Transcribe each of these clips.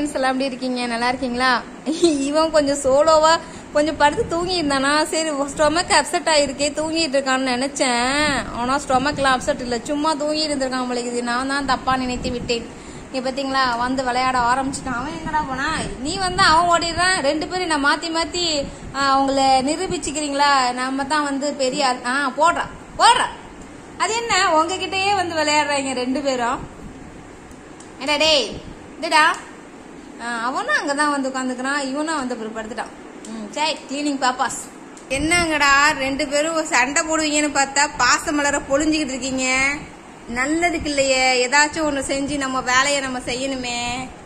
Friends எல்லாம் எப்படி இருக்கீங்க? நல்லா இருக்கீங்களா? இவன் கொஞ்சம் சோலோவா கொஞ்சம் படுத்து தூங்கி இருந்தானா, சரி ஸ்டொமக் அப்செட் ஆயிருக்கே தூங்கிட்டு இருக்கான்னு நினைச்சேன். ஆனா ஸ்டொமக்லாம் அப்செட் இல்ல, சும்மா தூங்கிட்டு இருந்திருக்கான் போல. நான் தான் தப்பா நினைத்து விட்டேன். இங்க பாத்தீங்களா, வந்து விளையாட ஆரம்பிச்சுட்டான். அவன் எங்கடா போனா? நீ வந்து அவன் ஓடிடுறான். ரெண்டு பேரும் நான் மாத்தி மாத்தி அவங்கள நிரூபிச்சுக்கிறீங்களா? நம்ம தான் வந்து பெரிய போடுறா. அது என்ன உங்ககிட்டயே வந்து விளையாடுறாங்க ரெண்டு பேரும்? ஏடா டேய் இதுடா. அவனும் அங்கதான் வந்து உட்காந்துக்கிறான், இவனும் வந்து படுத்துட்டான். சரி, கிளீனிங் பாப்பாஸ். என்னங்கடா ரெண்டு பேரும் சண்டை போடுவீங்கன்னு பார்த்தா பாச மலர பொழிஞ்சுக்கிட்டு இருக்கீங்க. நல்லதுக்கு இல்லையே, ஏதாச்சும் ஒண்ணு செஞ்சு நம்ம வேலையை நம்ம செய்யணுமே.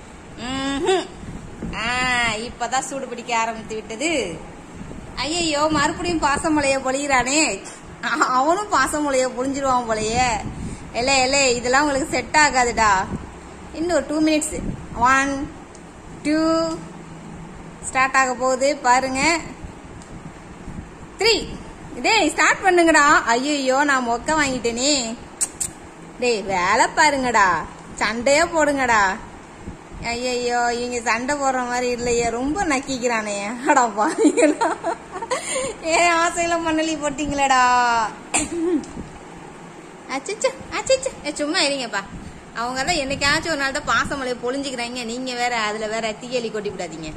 இப்பதான் சூடு பிடிக்க ஆரம்பித்து விட்டது. ஐயோ, மறுபடியும் பாசமலைய பொழிகிறானே. அவனும் பாசமலைய பொழிஞ்சிருவான் போலயே. இல்ல இதெல்லாம் உங்களுக்கு செட் ஆகாதுடா. இன்னும் 2 மினிட்ஸ். 1 2 ஸ்டார்ட் ஆக போகுது பாருங்க. 3 டேய் ஸ்டார்ட் பண்ணுங்கடா. ஐயோ, நான் மொக்க வாங்கிட்டேனே. டேய் வேலை பாருங்கடா, சண்டையே போடுங்கடா. ஐயோ, இவங்க சண்டை போடுற மாதிரி இல்லையே, ரொம்ப நக்கிக்கிறானே. அடாப்பா, ஏன் ஆசையில மண்ணலி போட்டீங்களடா. சும்மா இருங்கப்பா. அவங்க எல்லாம் என்னைக்காச்சும் ஒரு நாள் தான் பாசமலையை பொழிஞ்சுக்கிறாங்க. நீங்க வேற அதுல வேற தீயலி கொட்டி விடாதீங்க.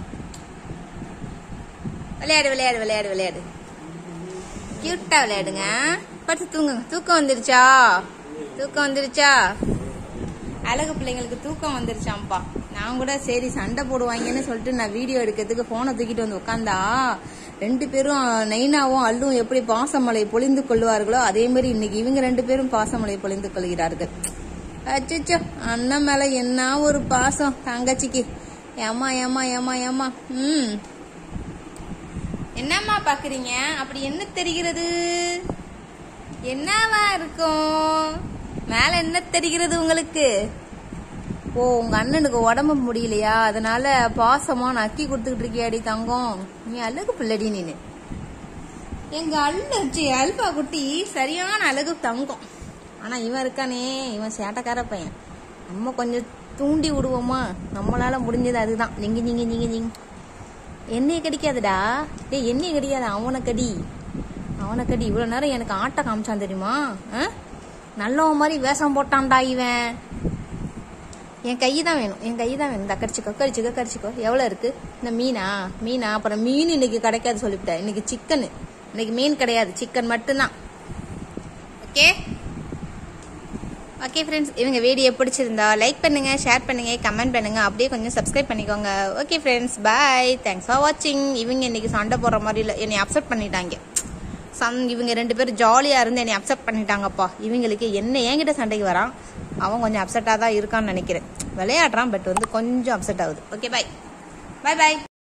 விளையாடு கியூட்டா விளையாடுங்க. படுத்து தூங்குங்க. தூக்கம் வந்துருச்சா? அழகு பிள்ளைங்களுக்கு தூக்கம் வந்துருச்சாம்பா. நான் கூட சரி சண்டை போடுவாங்கன்னு சொல்லிட்டு நான் வீடியோ எடுக்கிறதுக்கு போனை தூக்கிட்டு வந்து உட்காந்தா, ரெண்டு பேரும் நைனாவும் அல்லும் எப்படி பாசமலை பொழிந்து கொள்வார்களோ அதே மாதிரி இன்னைக்கு இவங்க ரெண்டு பேரும் பாசமலை பொழிந்து கொள்கிறார்கள். அச்சோ, அண்ணன் மேல என்ன ஒரு பாசம் தங்கச்சிக்கு. ஏமா என்னம்மா பாக்குறீங்க? அப்படி என்ன தெரிகிறது? என்னவா இருக்கும் மேல? என்ன தெரிகிறது உங்களுக்கு? ஓ, உங்க அண்ணனுக்கு உடம்பு முடியலையா, அதனால பாசமா நக்கி கொடுத்துக்கிட்டு இருக்கியாடி தங்கம். நீ அழகு பிள்ளடி. நீனு எங்க அல்பா குட்டி சரியான அழகு தங்கம். ஆனா இவன் இருக்கானே, இவன் சேட்டக்கார பையன். நம்ம கொஞ்சம் தூண்டி விடுவோமா, நம்மளால முடிஞ்சது அதுதான். நீங்க என்னைய கடிக்காதுடா. டேய் என்னைய கடிக்காது, அவனை கடி. இவ்வளவு நேரம் எனக்கு ஆட்ட காமிச்சான் தெரியுமா? நல்லவன் மாதிரி வேஷம் போட்டான்டா இவன். என் கைதான் வேணும். இந்த கடிச்சுக்கோ. எவ்வளவு இருக்கு இந்த மீனா? அப்புறம் மீன் இன்னைக்கு கிடைக்காது சொல்லிவிட்டேன். இன்னைக்கு சிக்கன். இன்னைக்கு மீன் கிடையாது, சிக்கன் மட்டும்தான். ஓகே ஃப்ரெண்ட்ஸ், இவங்க வீடியோ பிடிச்சிருந்தா லைக் பண்ணுங்க, ஷேர் பண்ணுங்க, கமெண்ட் பண்ணுங்க, அப்படியே கொஞ்சம் சப்ஸ்கிரைப் பண்ணிக்கோங்க. Okay friends, bye. Thanks for வாட்சிங். இவங்க இன்னைக்கு சண்டை போடுற மாதிரி இல்லை, என்னை அப்செட் பண்ணிட்டாங்க. இவங்க ரெண்டு பேரும் ஜாலியா இருந்து என்னை அப்செட் பண்ணிட்டாங்கப்பா. இவங்களுக்கு என்ன என்கிட்ட சண்டைக்கு வரான், அவன் கொஞ்சம் அப்செட்டா தான் இருக்கான்னு நினைக்கிறேன். விளையாடுறான், பட் வந்து கொஞ்சம் அப்செட் ஆகுது. ஓகே, பாய்.